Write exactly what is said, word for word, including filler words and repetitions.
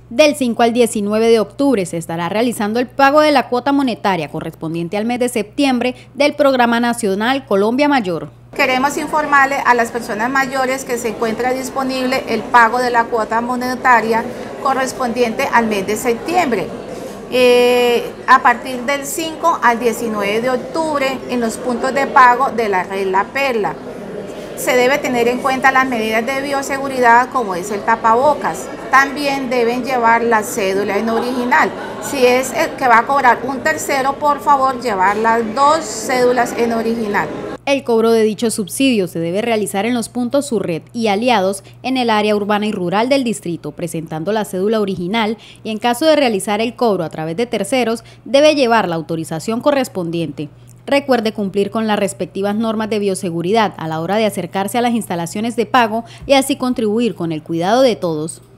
Del cinco al diecinueve de octubre se estará realizando el pago de la cuota monetaria correspondiente al mes de septiembre del Programa Nacional Colombia Mayor. Queremos informarle a las personas mayores que se encuentra disponible el pago de la cuota monetaria correspondiente al mes de septiembre. Eh, a partir del cinco al diecinueve de octubre en los puntos de pago de la red La Perla. Se debe tener en cuenta las medidas de bioseguridad como es el tapabocas. También deben llevar la cédula en original. Si es el que va a cobrar un tercero, por favor llevar las dos cédulas en original. El cobro de dicho subsidio se debe realizar en los puntos Surred y aliados en el área urbana y rural del distrito, presentando la cédula original, y en caso de realizar el cobro a través de terceros, debe llevar la autorización correspondiente. Recuerde cumplir con las respectivas normas de bioseguridad a la hora de acercarse a las instalaciones de pago y así contribuir con el cuidado de todos.